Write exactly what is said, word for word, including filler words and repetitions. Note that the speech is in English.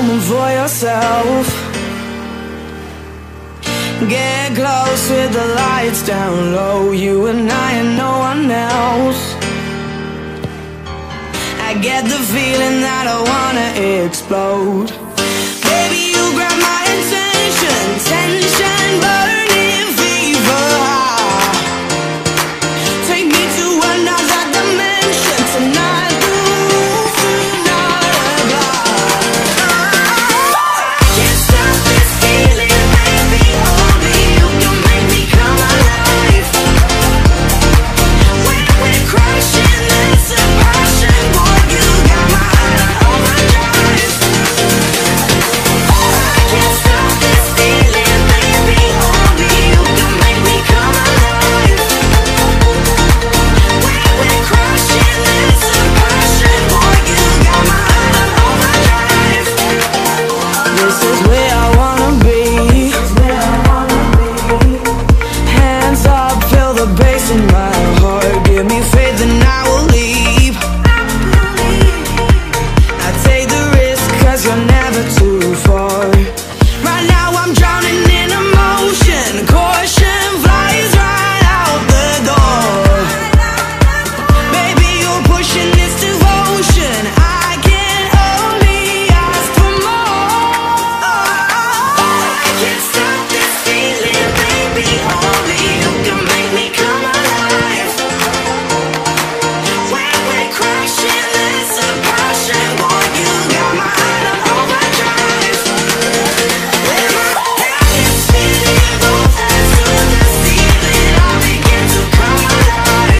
moment for yourself. Get close with the lights down low, you and I and no one else. I get the feeling that I wanna explode.